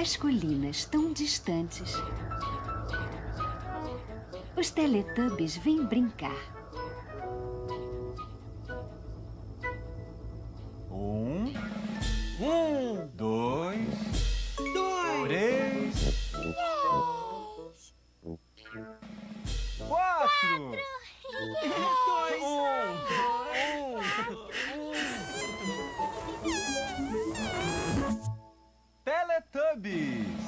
Nas colinas tão distantes, os Teletubbies vêm brincar. Dois, três, quatro. Teletubbies.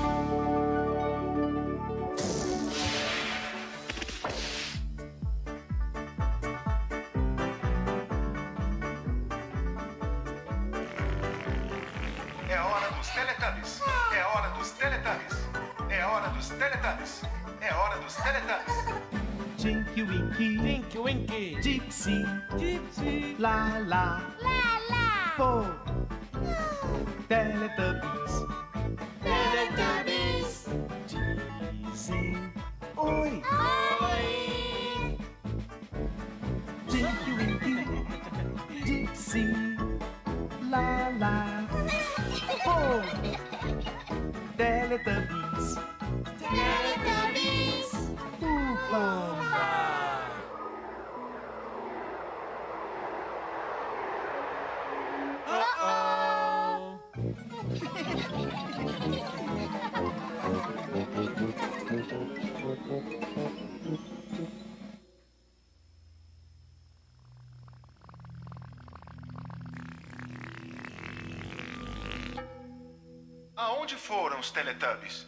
É hora dos Teletubbies. É hora dos Teletubbies. É hora dos Teletubbies. É hora dos Teletubbies. Tinky Winky, Tinky Winky, Gypsy, Gypsy, Lala, Lala! Po, Teletubbies, Teletubbies! dizem oi. Oi! Tinky Winky, Gypsy, Lala, Po, Teletubbies, Teletubbies! Upa. Aonde foram os Teletubbies?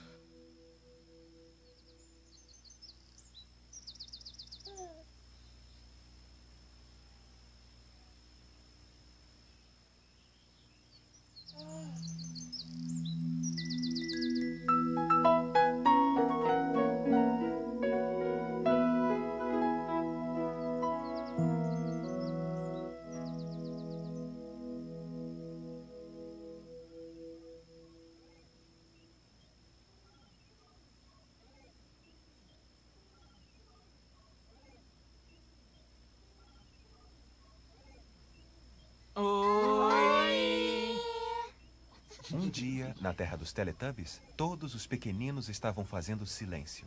Um dia, na terra dos Teletubbies, todos os pequeninos estavam fazendo silêncio.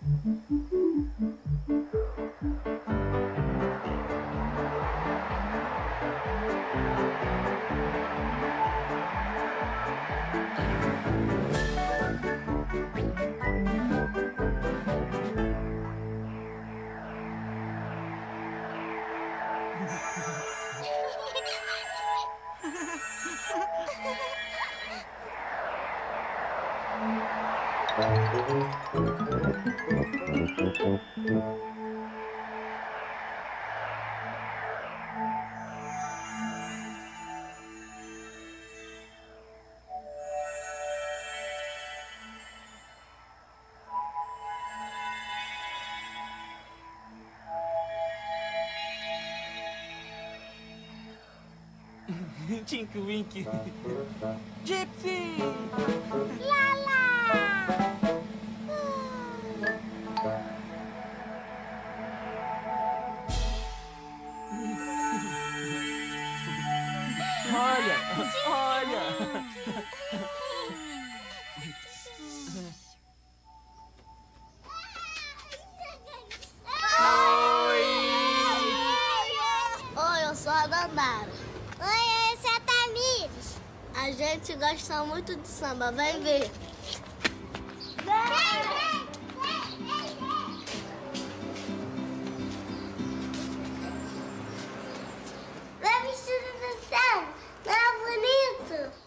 Tinky Winky. Gypsy! Lala! Olha, olha. Oi, eu sou a Dandara. Oi, eu sou a Tamires. A gente gosta muito de samba, vem ver. Vai vestido do céu, não é bonito?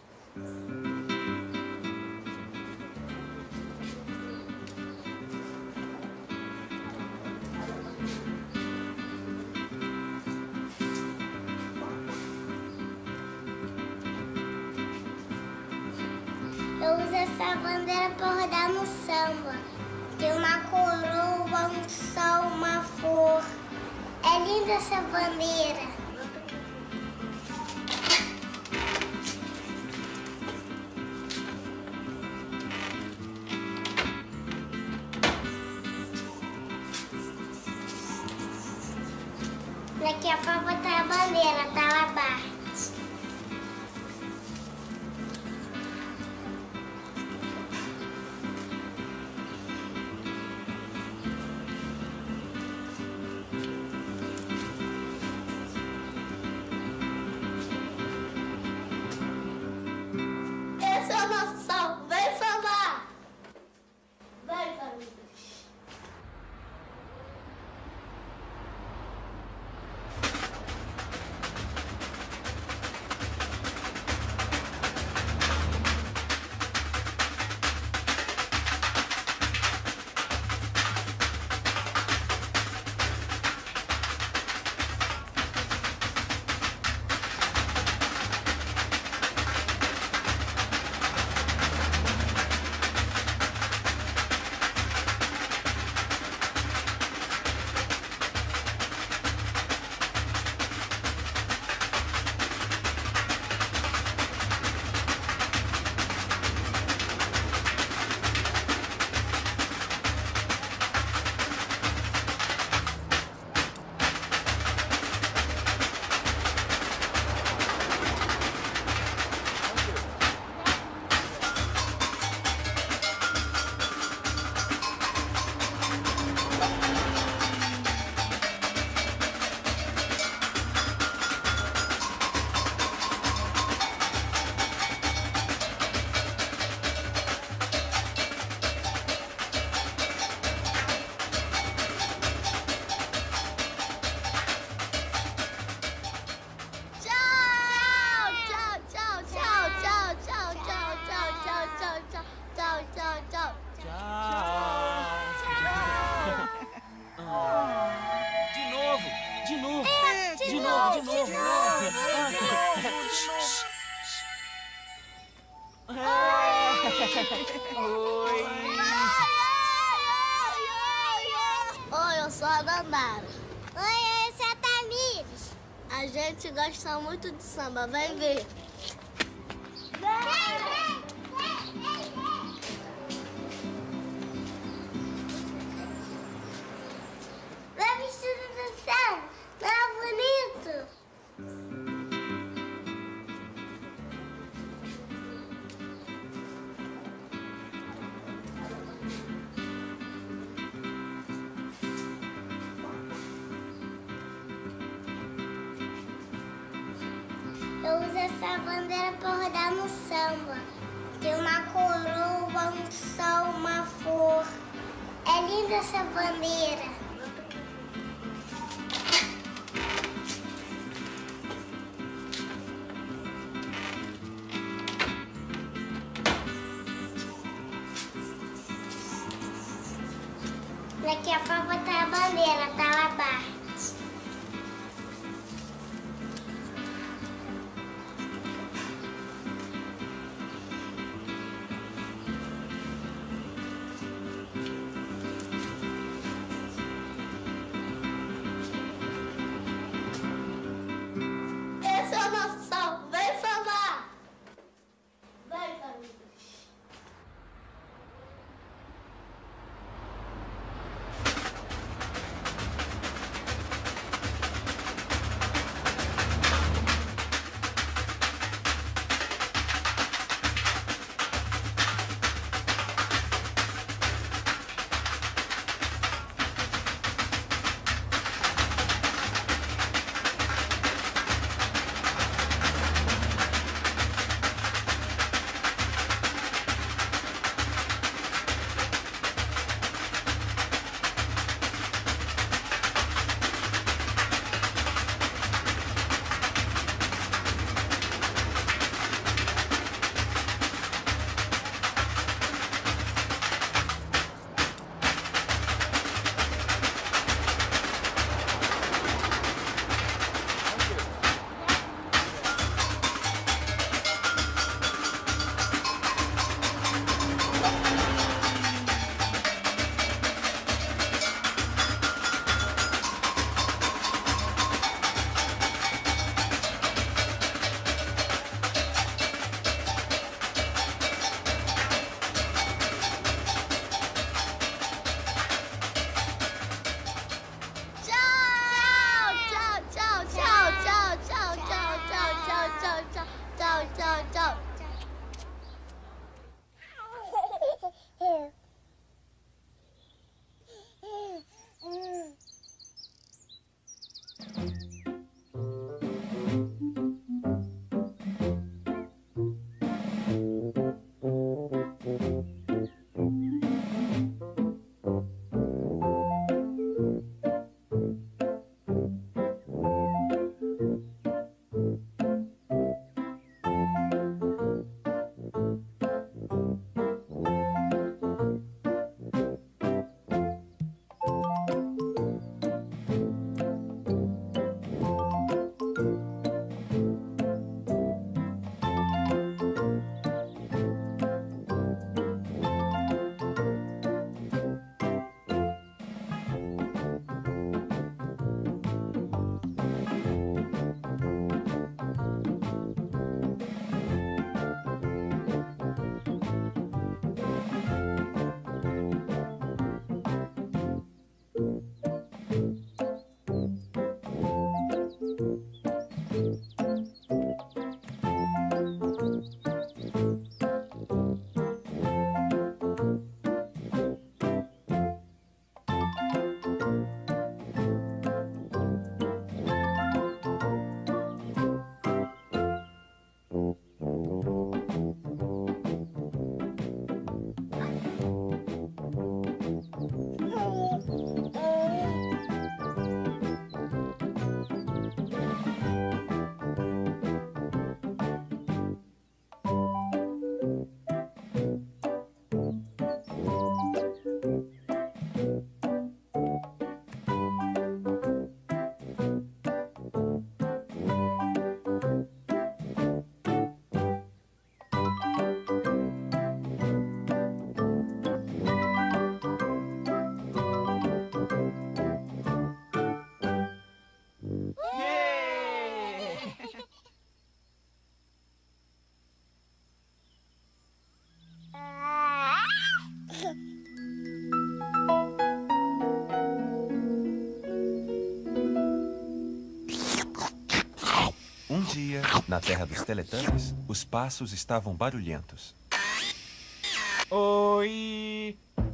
Eu uso essa bandeira para rodar no samba. Tem uma coroa, um sol, uma flor. É linda essa bandeira. Daqui é pra botar a bandeira, tá lá abaixo. Esse é o nosso sol, vem sambar! Vem, família. Oi, eu sou a Dandara. Oi, eu sou a Tamires. A gente gosta muito de samba, vem ver. Vai vestido do céu, não é bonito? essa bandeira pra rodar no samba. Tem uma coroa, um sol, uma flor. É linda essa bandeira. Daqui a pouco botar a bandeira, tá lá abaixo. Esse é o nosso sol. Vem salvar. Vai, Camila. dia, na terra dos Teletubbies, os passos estavam barulhentos. Oi!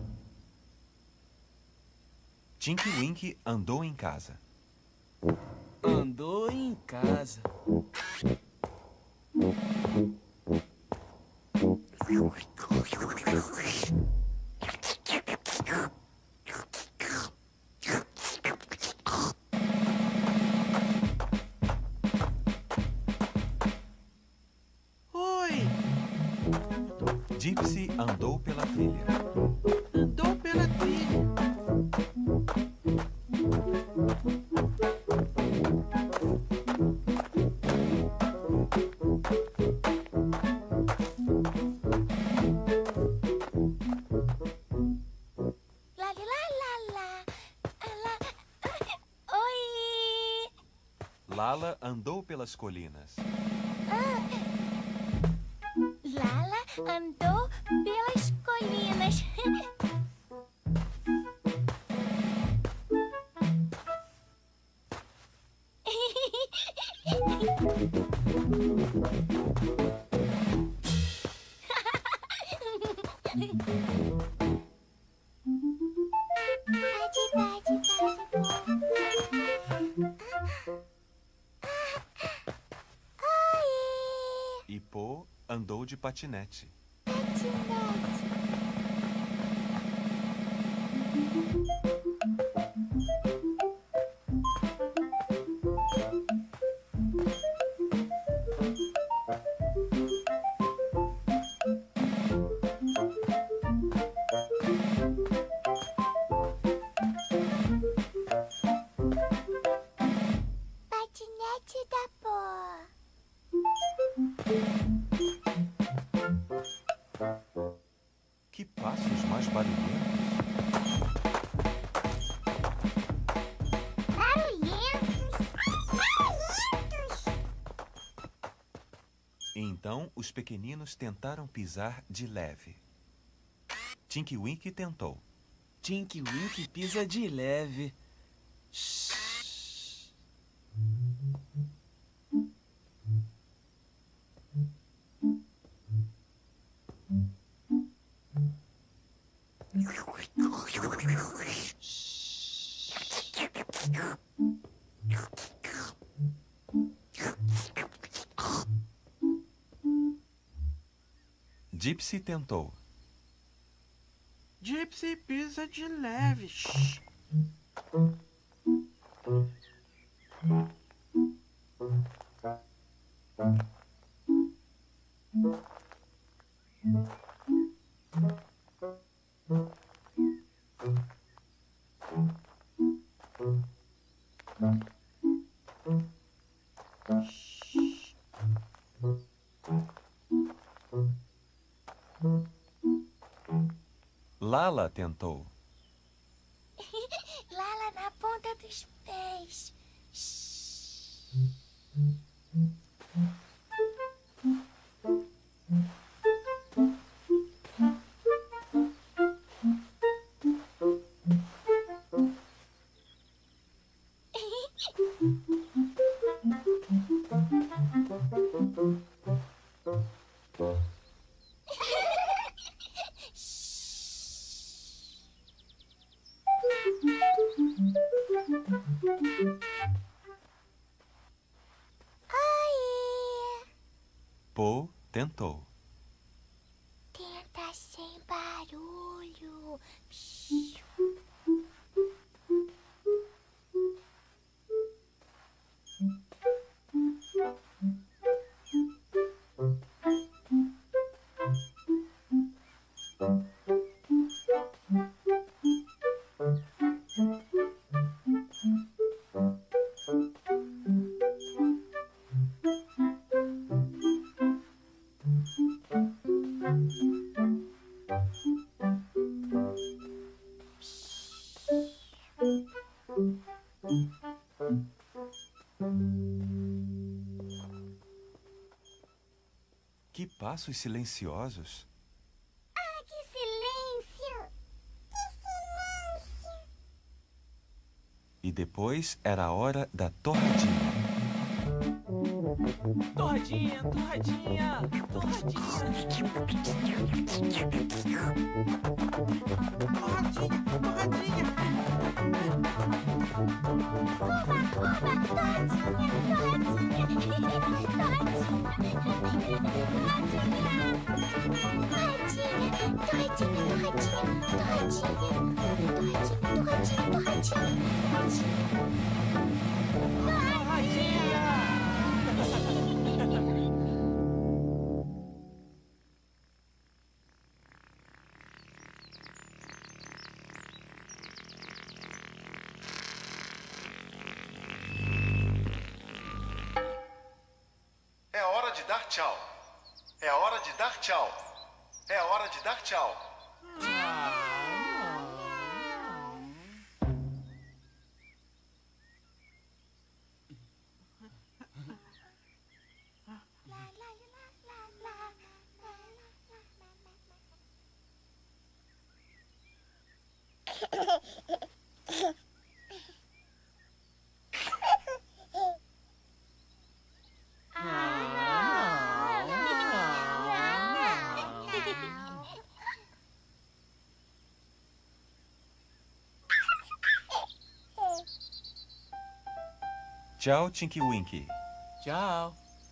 Tinky Winky andou em casa. Andou em casa. Oi! Gypsy andou pela trilha. Andou pela trilha. Lá, lá, lá, lá. Oi! Lala andou pelas colinas. Lala andou pelas colinas. E Po andou de patinete. Patinete da Pó. Que passos mais barulhentos! Então, os pequeninos tentaram pisar de leve. Tinky Winky tentou. Tinky Winky pisa de leve. Gypsy tentou. Gypsy pisa de leve. Lala tentou. Lala na ponta dos pés. Po tentou. Tenta sem barulho. Que passos silenciosos! Ah, que silêncio! Que silêncio! E depois era a hora da torradinha. Torradinha, torradinha, torradinha. Torradinha, torradinha, torradinha. É hora de dar tchau. É hora de dar tchau. É hora de dar tchau. Tchau, Tinky Winky. Tchau.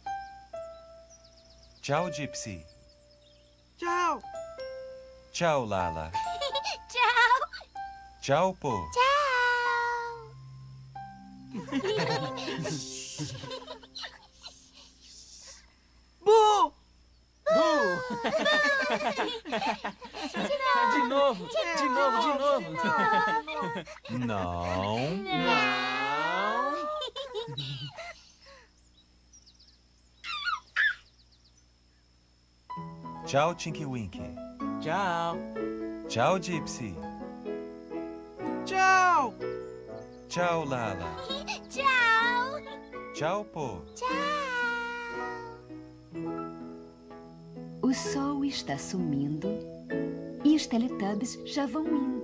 Tchau, Gypsy. Tchau. Tchau, Lala. Tchau. Tchau, Po. Bu! De novo. Não. Não. Tchau, Tinky Winky. Tchau. Tchau, Gypsy. Tchau. Tchau, Lala. Tchau. Tchau, Po. O sol está sumindo e os Teletubbies já vão indo.